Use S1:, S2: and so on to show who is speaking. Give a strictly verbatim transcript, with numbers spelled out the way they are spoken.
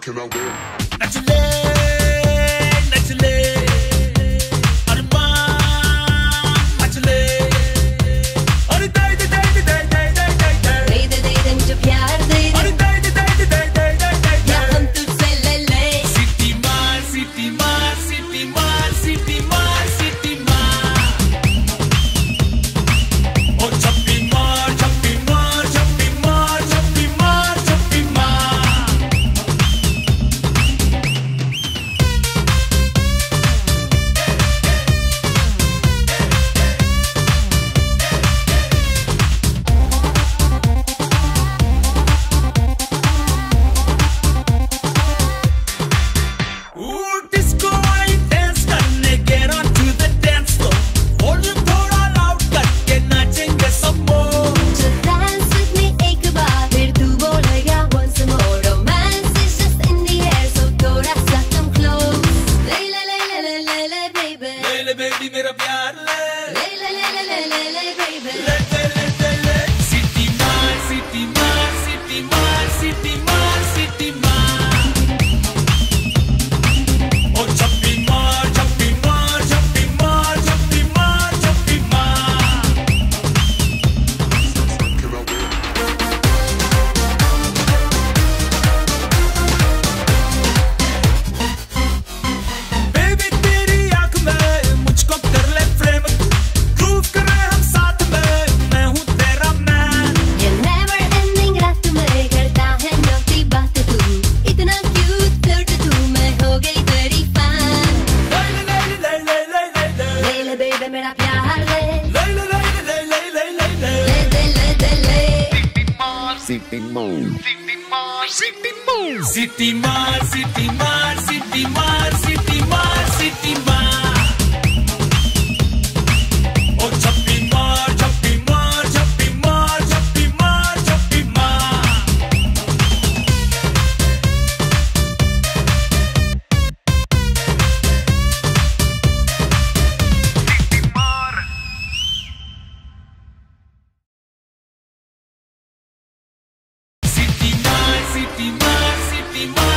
S1: Can I wear?
S2: नचले नचले अरमान मचले अरे दे दे दे दे दे दे दे दे
S3: दे दे दे दे मुझे प्यार दे
S2: अरे दे दे दे दे दे दे दे दे
S3: या हम तुझसे ले ले
S2: सिटी मार सिटी मार सिटी मार सिटी मार सिटी मार ओ छप्पी मार छप्पी मार छप्पी मार छप्पी मार छप्पी मार Ooh, disco वाली dance करने get on to the dance floor. Volume थोड़ा loud करके नाचेंगे सब more.
S3: So dance with me एक बार फिर तू बोलेगा once more romance is just in the air so थोड़ा सा come close ले ले ले ले ले ले ले baby
S2: ले ले baby मेरा प्यार ले.
S3: ले ले ले ले ले ले ले baby
S2: ले ले ले ले ले. City मार city मार city मार city मार city मार. ओ छप्पी मार छप्पी मार छप्पी मार छप्पी मार छप्पी मार.
S1: Can I wear?
S2: Baby तेरी आँख में मुझको कर ले frame तू. Groove करे हम साथ में मैं हूँ तेरा man.
S3: ये never ending रात में करता है naughty बात तू इतना cute flirt तू मैं हो गई तेरी fan
S2: ले ले ले ले ले ले ले ले.
S3: ले ले baby मेरा प्यार ले
S2: ले ले ले ले ले ले ले ले.
S3: ले दे ले दे ले
S1: City Mode.
S2: City मार city मार city मार city मार city मार. ओ छप्पी मार छप्पी मार छप्पी मार छप्पी मार छप्पी मार. City मार city मार city मार